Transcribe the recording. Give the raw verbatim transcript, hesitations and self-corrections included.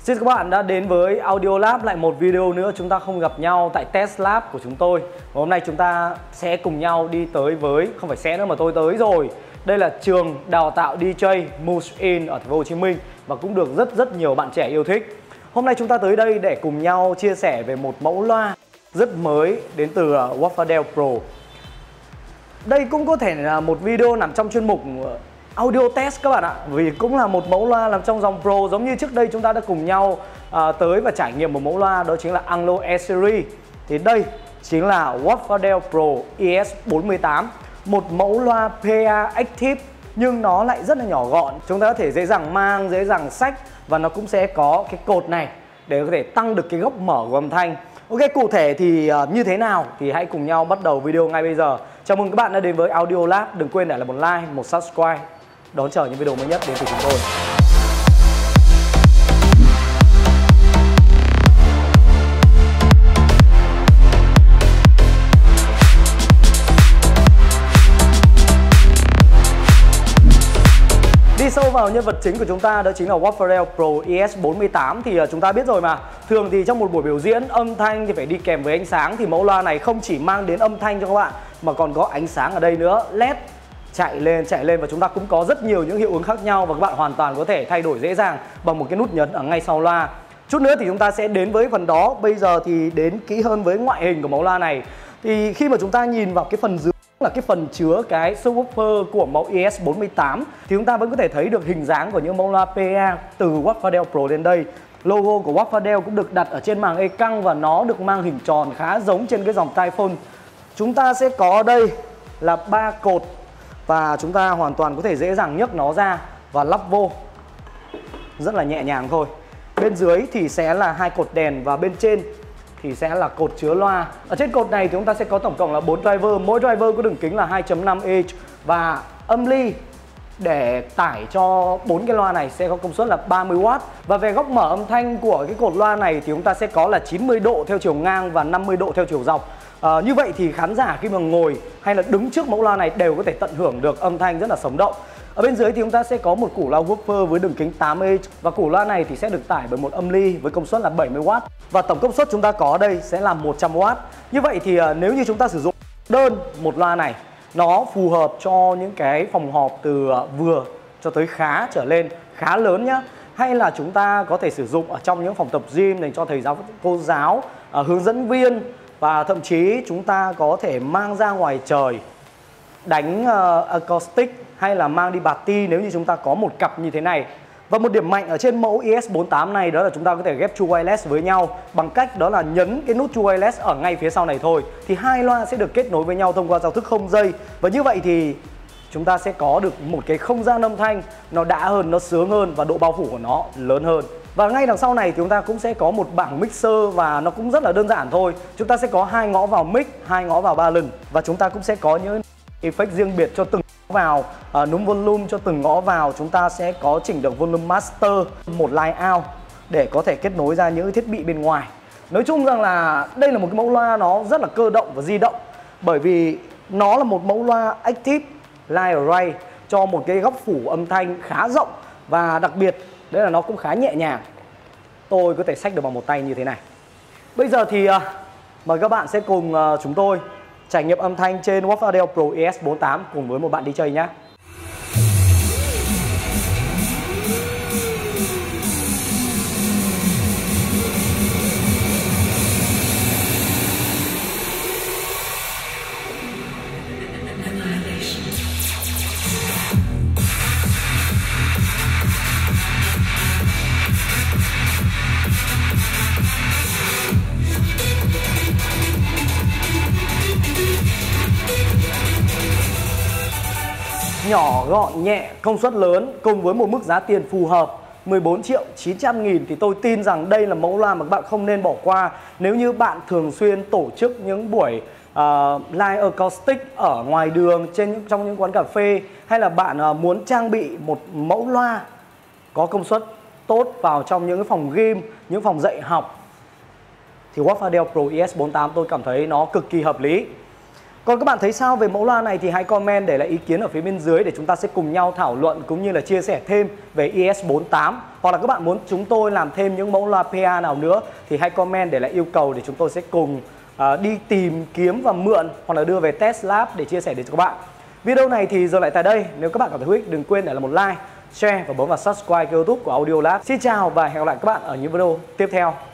Xin các bạn đã đến với Audio Lab, lại một video nữa chúng ta không gặp nhau tại Test Lab của chúng tôi. Và hôm nay chúng ta sẽ cùng nhau đi tới với, không phải sẽ nữa mà tôi tới rồi. Đây là trường đào tạo đi jay Moose-In ở thành phố Hồ Chí Minh và cũng được rất rất nhiều bạn trẻ yêu thích. Hôm nay chúng ta tới đây để cùng nhau chia sẻ về một mẫu loa rất mới đến từ Wafadel Pro. Đây cũng có thể là một video nằm trong chuyên mục Audio Test các bạn ạ, vì cũng là một mẫu loa nằm trong dòng Pro, giống như trước đây chúng ta đã cùng nhau à, tới và trải nghiệm một mẫu loa, đó chính là Anglo E-Series. Thì đây chính là Wafadel Pro E S bốn mươi tám, một mẫu loa pê a Active nhưng nó lại rất là nhỏ gọn, chúng ta có thể dễ dàng mang, dễ dàng xách, và nó cũng sẽ có cái cột này để có thể tăng được cái góc mở của âm thanh. Ok, cụ thể thì uh, như thế nào thì hãy cùng nhau bắt đầu video ngay bây giờ. Chào mừng các bạn đã đến với Audio Lab. Đừng quên để lại một like, một subscribe đón chờ những video mới nhất đến từ chúng tôi. Đi sâu vào nhân vật chính của chúng ta, đó chính là Wafadel Pro E S bốn mươi tám. Thì chúng ta biết rồi mà, thường thì trong một buổi biểu diễn âm thanh thì phải đi kèm với ánh sáng. Thì mẫu loa này không chỉ mang đến âm thanh cho các bạn mà còn có ánh sáng ở đây nữa, led chạy lên chạy lên, và chúng ta cũng có rất nhiều những hiệu ứng khác nhau và các bạn hoàn toàn có thể thay đổi dễ dàng bằng một cái nút nhấn ở ngay sau loa. Chút nữa thì chúng ta sẽ đến với phần đó. Bây giờ thì đến kỹ hơn với ngoại hình của mẫu loa này. Thì khi mà chúng ta nhìn vào cái phần dưới là cái phần chứa cái subwoofer của mẫu E S bốn mươi tám thì chúng ta vẫn có thể thấy được hình dáng của những mẫu loa pê a từ Wafadel Pro đến đây. Logo của Wafadel cũng được đặt ở trên màng e căng và nó được mang hình tròn khá giống trên cái dòng Typhoon. Chúng ta sẽ có ở đây là ba cột và chúng ta hoàn toàn có thể dễ dàng nhấc nó ra và lắp vô rất là nhẹ nhàng thôi. Bên dưới thì sẽ là hai cột đèn và bên trên thì sẽ là cột chứa loa. Ở trên cột này thì chúng ta sẽ có tổng cộng là bốn driver, mỗi driver có đường kính là hai chấm năm inch và âm ly để tải cho bốn cái loa này sẽ có công suất là ba mươi oát. Và về góc mở âm thanh của cái cột loa này thì chúng ta sẽ có là chín mươi độ theo chiều ngang và năm mươi độ theo chiều dọc. À, như vậy thì khán giả khi mà ngồi hay là đứng trước mẫu loa này đều có thể tận hưởng được âm thanh rất là sống động. Ở bên dưới thì chúng ta sẽ có một củ loa woofer với đường kính tám inch và củ loa này thì sẽ được tải bởi một âm ly với công suất là bảy mươi oát và tổng công suất chúng ta có ở đây sẽ là một trăm oát. Như vậy thì uh, nếu như chúng ta sử dụng đơn một loa này, nó phù hợp cho những cái phòng họp từ uh, vừa cho tới khá trở lên, khá lớn nhá. Hay là chúng ta có thể sử dụng ở trong những phòng tập gym dành cho thầy giáo, cô giáo, uh, hướng dẫn viên, và thậm chí chúng ta có thể mang ra ngoài trời đánh uh, acoustic hay là mang đi party nếu như chúng ta có một cặp như thế này. Và một điểm mạnh ở trên mẫu E S bốn mươi tám này đó là chúng ta có thể ghép True Wireless với nhau bằng cách đó là nhấn cái nút True Wireless ở ngay phía sau này thôi. Thì hai loa sẽ được kết nối với nhau thông qua giao thức không dây. Và như vậy thì chúng ta sẽ có được một cái không gian âm thanh nó đã hơn, nó sướng hơn và độ bao phủ của nó lớn hơn. Và ngay đằng sau này thì chúng ta cũng sẽ có một bảng mixer và nó cũng rất là đơn giản thôi. Chúng ta sẽ có hai ngõ vào mic, hai ngõ vào balance và chúng ta cũng sẽ có những effect riêng biệt cho từng ngõ vào, à, núm volume cho từng ngõ vào. Chúng ta sẽ có chỉnh được volume master, một line out để có thể kết nối ra những thiết bị bên ngoài. Nói chung rằng là đây là một cái mẫu loa nó rất là cơ động và di động, bởi vì nó là một mẫu loa Active Line Array cho một cái góc phủ âm thanh khá rộng, và đặc biệt đấy là nó cũng khá nhẹ nhàng. Tôi có thể xách được bằng một tay như thế này. Bây giờ thì uh, mời các bạn sẽ cùng uh, chúng tôi trải nghiệm âm thanh trên Wafadel Pro E S bốn mươi tám cùng với một bạn đi jay nhé. Nhỏ, gọn, nhẹ, công suất lớn cùng với một mức giá tiền phù hợp mười bốn triệu chín trăm nghìn thì tôi tin rằng đây là mẫu loa mà các bạn không nên bỏ qua nếu như bạn thường xuyên tổ chức những buổi uh, live acoustic ở ngoài đường, trên trong những quán cà phê, hay là bạn uh, muốn trang bị một mẫu loa có công suất tốt vào trong những cái phòng gym, những phòng dạy học, thì Wafadel Pro E S bốn mươi tám tôi cảm thấy nó cực kỳ hợp lý. Còn các bạn thấy sao về mẫu loa này thì hãy comment để lại ý kiến ở phía bên dưới để chúng ta sẽ cùng nhau thảo luận cũng như là chia sẻ thêm về i ét bốn tám. Hoặc là các bạn muốn chúng tôi làm thêm những mẫu loa pê a nào nữa thì hãy comment để lại yêu cầu để chúng tôi sẽ cùng uh, đi tìm kiếm và mượn hoặc là đưa về test lab để chia sẻ đến cho các bạn. Video này thì dừng lại tại đây. Nếu các bạn cảm thấy hữu ích đừng quên để lại một like, share và bấm vào subscribe kênh YouTube của Audio Lab. Xin chào và hẹn gặp lại các bạn ở những video tiếp theo.